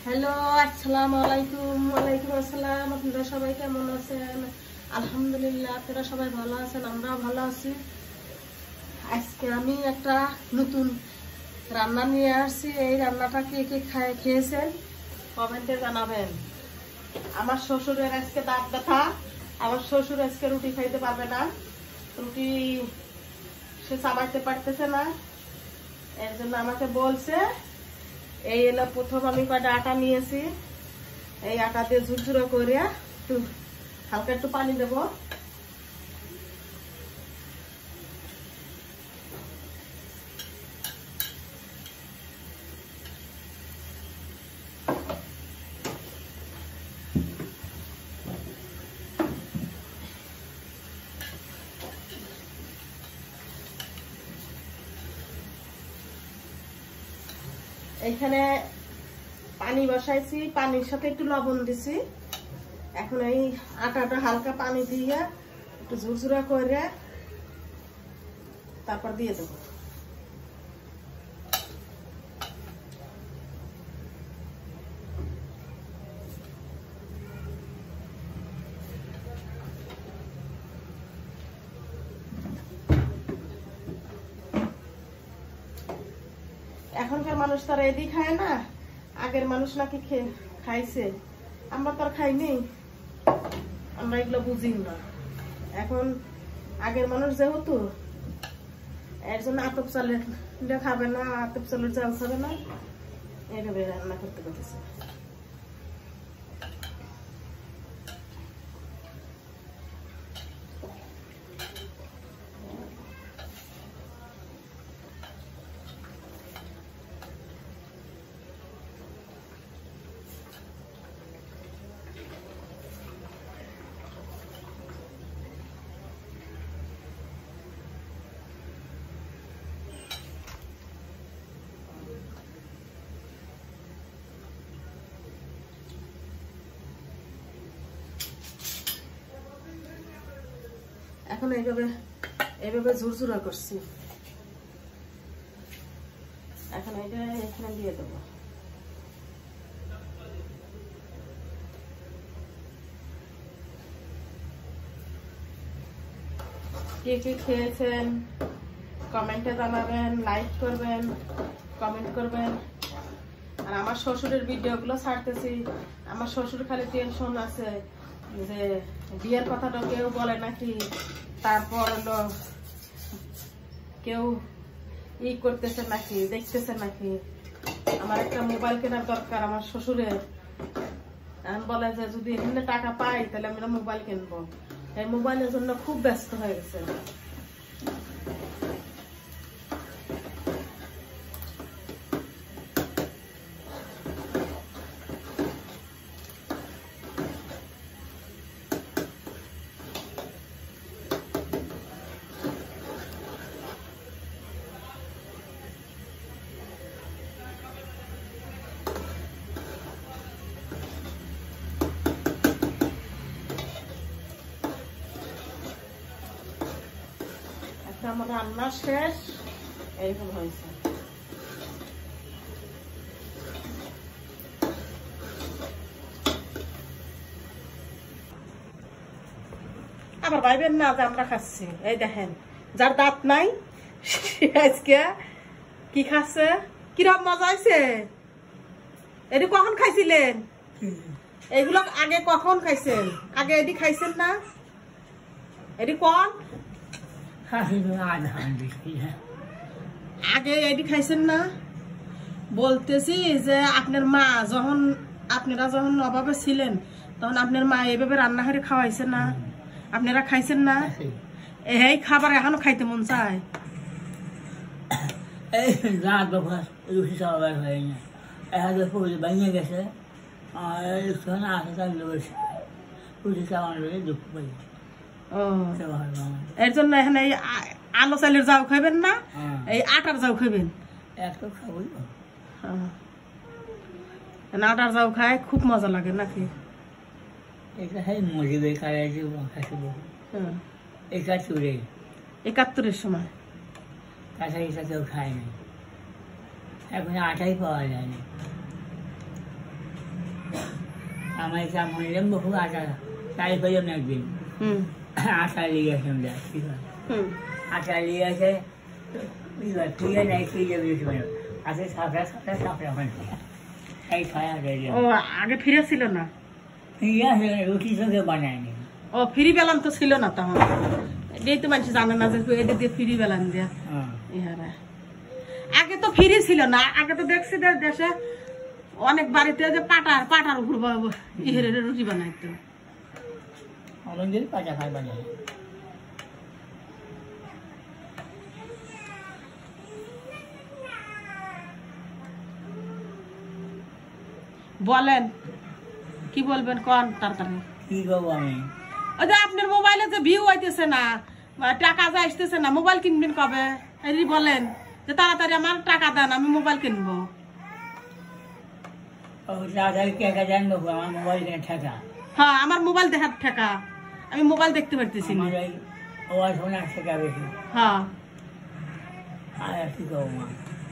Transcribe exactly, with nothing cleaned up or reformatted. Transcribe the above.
Hello, আসসালামু আলাইকুম। ওয়ালাইকুম আসসালাম। আপনারা সবাই কেমন আছেন? আলহামদুলিল্লাহ, আপনারা সবাই ভালো আছেন, আমরাও ভালো আছি। আজকে আমি একটা নতুন রান্না নিয়ে আসছি। এই রান্নাটা কে কে খায় খেয়েছেন কমেন্টে জানাবেন। আমার শ্বশুরের আজকে দাঁত ব্যথা। আমার শ্বশুর আজকে রুটি খাইতে পারবে না, রুটি সে চাবাইতে পারতেছে না, এর জন্য আমাকে বলছে। এই এলো প্রথম আমি কয়টা আটা নিয়েছি, এই আটা দিয়ে ঝুরঝুরো করে একটু হালকা একটু পানি দেবো। এইখানে পানি বসাইছি, পানির সাথে একটু লবণ দিছি। এখন এই আটাটা হালকা পানি দিয়ে একটু ঝুরঝুরা করে তারপর দিয়ে দেবো। এখনকার মানুষ তো আর এদি খায় না, আগের মানুষ নাকি খাইছে, আমরা তো আর খাইনি, আমরা এগুলো বুঝি না। এখন আগের মানুষ যেহেতু, এর জন্য আতপ চালের খাবে না, আতপ চালের চাল খাবে না, এইভাবে রান্না করতে পারতেছে। এখন এইভাবে এইভাবে ঝুরঝুরা করছি। এখন এটা এখানে দিয়ে দেবো। কে কে খেয়েছেন কমেন্টে জানাবেন, লাইক করবেন, কমেন্ট করবেন। আর আমার শ্বশুরের ভিডিওগুলো ছাড়তেছি, আমার শ্বশুর খালি টেনশন আছে যে বিয়ের কথাটা কেউ বলে নাকি, তারপর হলো কেউ ই করতেছে নাকি, দেখতেছে নাকি। আমার একটা মোবাইল কেনার দরকার আমার শ্বশুরের, বলে যে যদি এখানে টাকা পাই তাহলে আমরা মোবাইল কিনবো। এই মোবাইলের জন্য খুব ব্যস্ত হয়ে গেছে। আমার রান্না শেষ, এইরকম হয়েছে। আবার ভাইবেন না যে আমরা খাচ্ছি। এই দেখেন, যার দাঁত নাই আজকে কি খাচ্ছে, কিরকম মজা হয়েছে। এটি কখন খাইছিলেন? এগুলো আগে কখন খাইছেন? আগে এটি খাইছেন না? এটি কোন আগে এটি খাইছেন না? বলতেছি যে আপনার মা যখন, আপনারা যখন অভাবে ছিলেন তখন আপনার মা এইভাবে রান্না করে খাওয়াইছেন না? আপনারা খাইছেন না? এই খাবার এখনো খাইতে মন চায়। ভেঙে গেছে দুঃখ পাই। এর জন্য এখানে এই আলো চালের যাও খাইবেন না, এই আটার যাও খাইবেন। আটার যাও খায় খুব মজা লাগে নাকি? একাত্তরের সময় কেউ খায় না, এখন আটাই পাওয়া যায় না। আমার ইচ্ছা মহিলাম বহু আটা তাই পেলাম একদিন আটা নিয়ে আসলাম দেখ ঠিক আছে আটা নিয়ে আসে তুই নাই তুই যাবি আছে সাপড়া সাপড়া সাপড়া মানে এই ছয় হাজার ও আগে ফিরে ছিল না ফিরে আসে রুটি চোখে বানায়নি ও ফ্রি বেলান তো ছিল না তখন এই তো মানুষ জানে না যে এদের দিয়ে ফ্রি বেলান দিয়া ইহারা আগে তো ফ্রি ছিল না আগে তো দেখছি দেশে অনেক বাড়িতে যে পাটার পাটার উপর ইহের রুটি বানাইতো অনেকদিন পাটা খাই বানাই বলেন কি বলবেন কোন তাড়াতাড়ি কি করবো আমি ওই যে আপনার মোবাইলে যে ভিউ হইতেছে না টাকা যা আসতেছে না মোবাইল কিনবেন কবে এই বলেন যে তাড়াতাড়ি আমার টাকা দেন আমি মোবাইল কিনবো আমার মোবাইল ঠেকা হ্যাঁ আমার মোবাইল দেখার ঠেকা আমি মোবাইল দেখতে পারতেছি না ঠেকা বেশি হ্যাঁ আর কি করবো মা